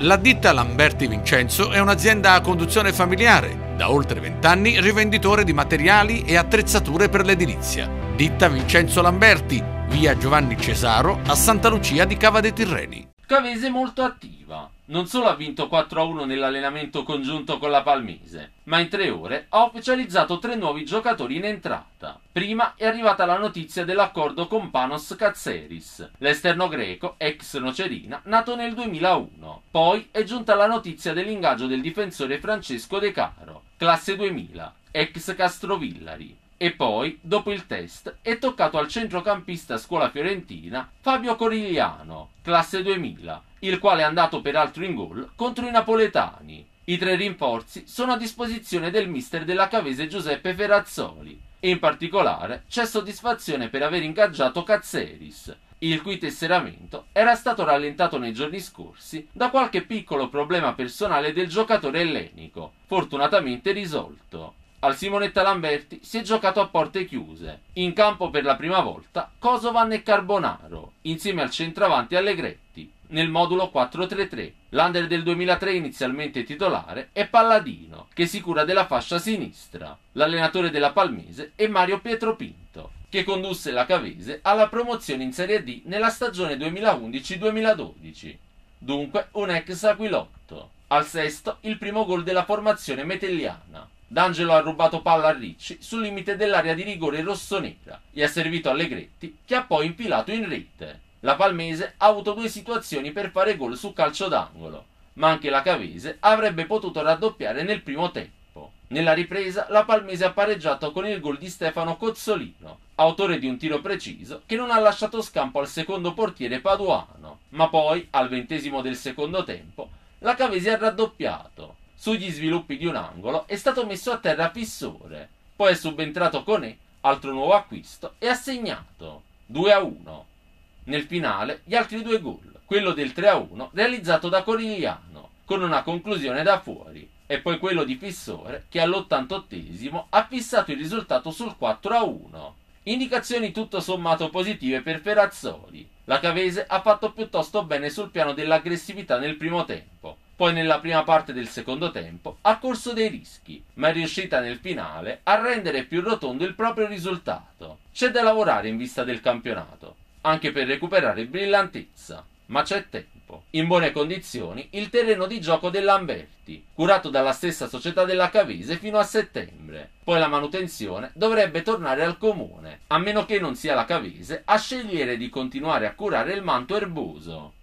La ditta Lamberti Vincenzo è un'azienda a conduzione familiare, da oltre 20 anni rivenditore di materiali e attrezzature per l'edilizia. Ditta Vincenzo Lamberti, via Giovanni Cesaro, a Santa Lucia di Cava dei Tirreni. Cavese molto attiva. Non solo ha vinto 4-1 nell'allenamento congiunto con la Palmese, ma in 3 ore ha ufficializzato 3 nuovi giocatori in entrata. Prima è arrivata la notizia dell'accordo con Panos Katseris, l'esterno greco, ex Nocerina, nato nel 2001. Poi è giunta la notizia dell'ingaggio del difensore Francesco De Caro, classe 2000, ex Castrovillari. E poi, dopo il test, è toccato al centrocampista scuola fiorentina Fabio Corigliano, classe 2000, il quale è andato peraltro in gol contro i napoletani. I 3 rinforzi sono a disposizione del mister della Cavese Giuseppe Ferrazzoli e in particolare c'è soddisfazione per aver ingaggiato Katseris, il cui tesseramento era stato rallentato nei giorni scorsi da qualche piccolo problema personale del giocatore ellenico, fortunatamente risolto. Al Simonetta Lamberti si è giocato a porte chiuse. In campo per la prima volta Kosovan e Carbonaro, insieme al centravanti Allegretti, nel modulo 4-3-3. L'under del 2003 inizialmente titolare è Palladino, che si cura della fascia sinistra. L'allenatore della Palmese è Mario Pietro Pinto, che condusse la Cavese alla promozione in Serie D nella stagione 2011-2012. Dunque un ex aquilotto. Al sesto il primo gol della formazione metelliana. D'Angelo ha rubato palla a Ricci sul limite dell'area di rigore rossonera e ha servito Allegretti, che ha poi infilato in rete. La Palmese ha avuto 2 situazioni per fare gol su calcio d'angolo, ma anche la Cavese avrebbe potuto raddoppiare nel primo tempo. Nella ripresa la Palmese ha pareggiato con il gol di Stefano Cozzolino, autore di un tiro preciso che non ha lasciato scampo al secondo portiere paduano, ma poi, al 20° del secondo tempo, la Cavese ha raddoppiato. Sugli sviluppi di un angolo è stato messo a terra Fissore, poi è subentrato Conè, altro nuovo acquisto, e ha segnato 2-1. Nel finale gli altri 2 gol, quello del 3-1 realizzato da Corigliano, con una conclusione da fuori, e poi quello di Fissore che all'88° ha fissato il risultato sul 4-1. Indicazioni tutto sommato positive per Ferrazzoli. La Cavese ha fatto piuttosto bene sul piano dell'aggressività nel primo tempo. Poi nella prima parte del secondo tempo ha corso dei rischi, ma è riuscita nel finale a rendere più rotondo il proprio risultato. C'è da lavorare in vista del campionato, anche per recuperare brillantezza, ma c'è tempo. In buone condizioni il terreno di gioco del Lamberti, curato dalla stessa società della Cavese fino a settembre. Poi la manutenzione dovrebbe tornare al comune, a meno che non sia la Cavese a scegliere di continuare a curare il manto erboso.